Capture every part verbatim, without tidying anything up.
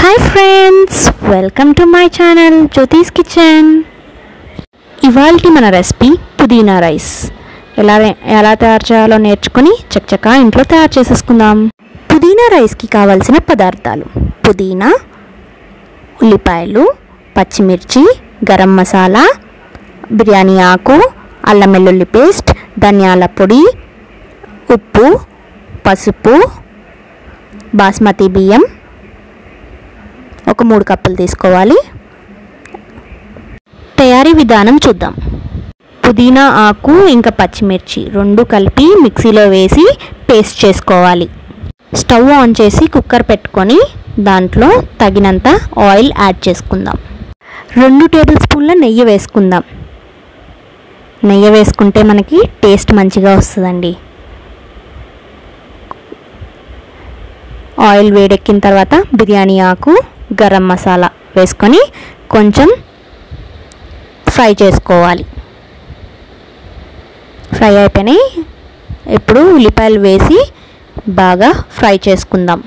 Hi friends, welcome to my channel Jyothi's kitchen. ఇవాల్టి మన recipe పుదీనా రైస్. ఎలా ఎలా తయారు చేయాలో నేర్చుకొని చక్కచక్క ఇంట్లో తయారు చేసేసుకుందాం. పుదీనా రైస్కి కావాల్సిన పదార్థాలు: పుదీనా, ఉల్లిపాయలు, పచ్చిమిర్చి, గరం మసాలా, బిర్యానీ ఆకు, అల్లం వెల్లుల్లి పేస్ట్, ధనియాల పొడి, ఉప్పు, పసుపు, బాస్మతి బియ్యం ఒక మూడు కప్పులు తీసుకోవాలి. తయారీ విధానం చూద్దాం. పుదీనా ఆకు ఇంకా పచ్చిమిర్చి రెండు కలిపి మిక్సీలో వేసి పేస్ట్ చేసుకోవాలి. స్టవ్ ఆన్ చేసి కుక్కర్ పెట్టుకొని దాంట్లో తగినంత ఆయిల్ యాడ్ చేసుకుందాం. రెండు టేబుల్ స్పూన్ల నెయ్యి వేసుకుందాం. నెయ్యి వేసుకుంటే మనకి టేస్ట్ మంచిగా వస్తుందండి. ఆయిల్ వేడెక్కిన తర్వాత బిర్యానీ ఆకు, గరం మసాలా వేసుకొని కొంచెం ఫ్రై చేసుకోవాలి. ఫ్రై అయిపోయినాయి. ఇప్పుడు ఉల్లిపాయలు వేసి బాగా ఫ్రై చేసుకుందాం.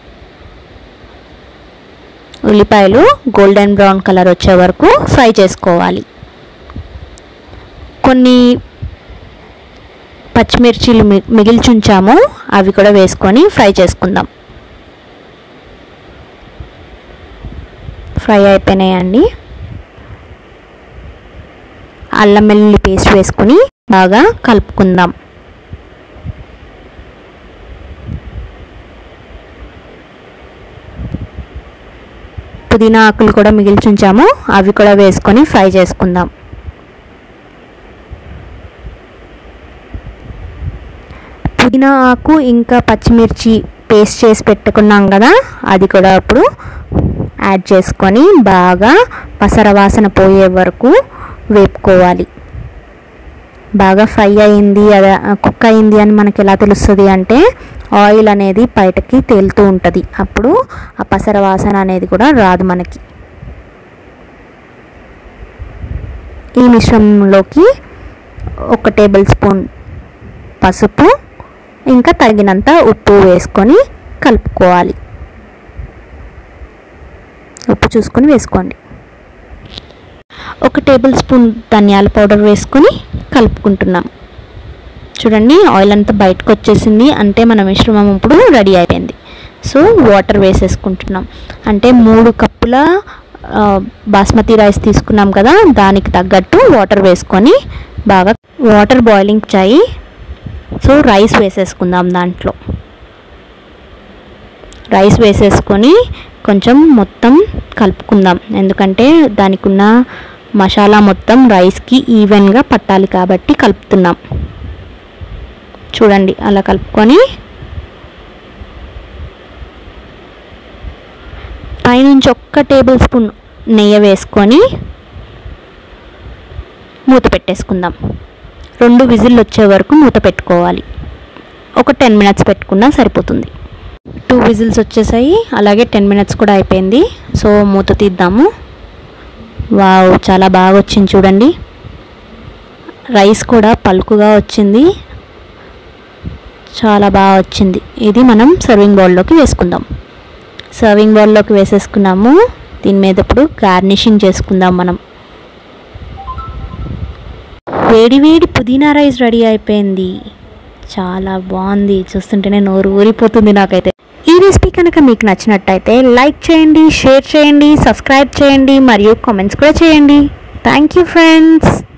ఉల్లిపాయలు గోల్డెన్ బ్రౌన్ కలర్ వచ్చే వరకు ఫ్రై చేసుకోవాలి. కొన్ని పచ్చిమిర్చీలు మిగిల్చుంచాము, అవి కూడా వేసుకొని ఫ్రై చేసుకుందాం. ఫ్రై అయిపోయినాయండి. అల్లం వెల్లుల్లి పేస్ట్ వేసుకొని బాగా కలుపుకుందాం. పుదీనా ఆకులు కూడా మిగిల్చుంచాము, అవి కూడా వేసుకొని ఫ్రై చేసుకుందాం. పుదీనా ఆకు ఇంకా పచ్చిమిర్చి పేస్ట్ చేసి పెట్టుకున్నాం కదా, అది కూడా ఇప్పుడు యాడ్ చేసుకొని బాగా పసర వాసన పోయే వరకు వేపుకోవాలి. బాగా ఫ్రై అయింది, అదే కుక్ అయింది అని మనకి ఎలా తెలుస్తుంది అంటే ఆయిల్ అనేది బయటకి తేలుతూ ఉంటుంది. అప్పుడు ఆ పసర వాసన అనేది కూడా రాదు మనకి. ఈ మిశ్రమంలోకి ఒక టేబుల్ స్పూన్ పసుపు ఇంకా తగినంత ఉప్పు వేసుకొని కలుపుకోవాలి. ఉప్పు చూసుకొని వేసుకోండి. ఒక టేబుల్ స్పూన్ ధనియాల పౌడర్ వేసుకొని కలుపుకుంటున్నాం. చూడండి, ఆయిల్ అంతా బయటకు వచ్చేసింది అంటే మన మిశ్రమం ఇప్పుడు రెడీ అయిపోయింది. సో వాటర్ వేసేసుకుంటున్నాం. అంటే మూడు కప్పుల బాస్మతి రైస్ తీసుకున్నాం కదా, దానికి తగ్గట్టు వాటర్ వేసుకొని బాగా వాటర్ బాయిలింగ్ చాయి. సో రైస్ వేసేసుకుందాం. దాంట్లో రైస్ వేసేసుకొని కొంచెం మొత్తం కలుపుకుందాం. ఎందుకంటే దానికి ఉన్న మసాలా మొత్తం రైస్కి ఈవెన్గా పట్టాలి కాబట్టి కలుపుతున్నాం. చూడండి, అలా కలుపుకొని పైనుంచి ఒక్క టేబుల్ స్పూన్ నెయ్యి వేసుకొని మూత పెట్టేసుకుందాం. రెండు విజిల్ వచ్చే వరకు మూత పెట్టుకోవాలి. ఒక టెన్ మినిట్స్ పెట్టుకున్నా సరిపోతుంది. టూ విజిల్స్ వచ్చేసాయి, అలాగే టెన్ మినిట్స్ కూడా అయిపోయింది. సో మూత తీద్దాము. వావ్, చాలా బాగా వచ్చింది చూడండి. రైస్ కూడా పలుకుగా వచ్చింది, చాలా బాగా వచ్చింది. ఇది మనం సర్వింగ్ బౌల్లోకి వేసుకుందాం. సర్వింగ్ బౌల్లోకి వేసేసుకున్నాము. దీని మీద ఇప్పుడు గార్నిషింగ్ చేసుకుందాం మనం. వేడి వేడి పుదీనా రైస్ రెడీ అయిపోయింది. చాలా బాగుంది, చూస్తుంటేనే నోరు ఊరిపోతుంది నాకైతే. ఈ రెసిపీ కనుక మీకు నచ్చినట్టయితే లైక్ చేయండి, షేర్ చేయండి, సబ్స్క్రైబ్ చేయండి మరియు కామెంట్స్ కూడా చేయండి. Thank you friends.